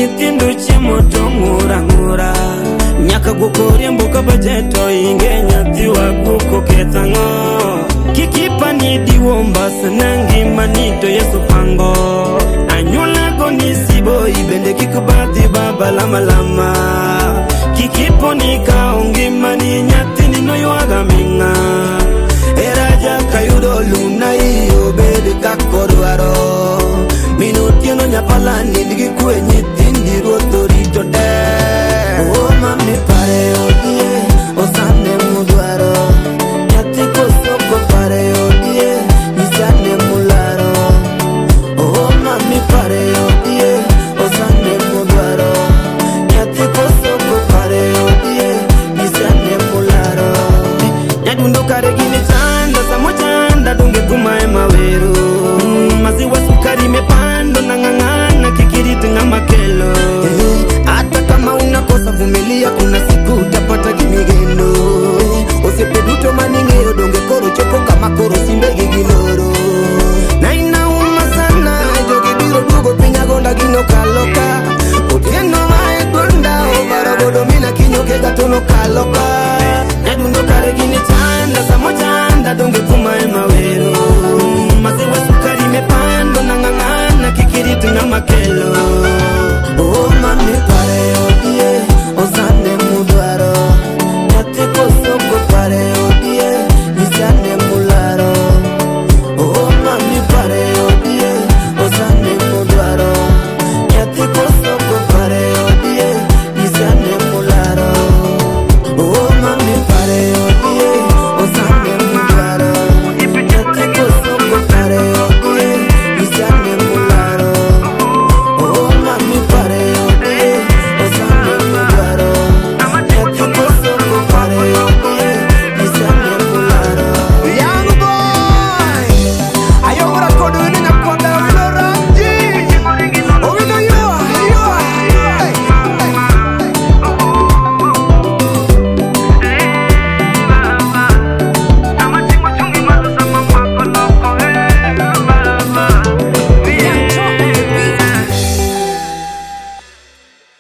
nyithindo chiemo to ngura nyaka guko riembo ka bajeto inge nyathiwa guko ketang'o kikipa ni diwo mbasa ngima ni to Yesu pango anyula go ni sibo ibende kikubadhi baba lama kikipo ni kaongima ni nyatini no yuaga minga eraja kayudo luna iyo bede kakodwaro minuti no nyapala ni digi kwenye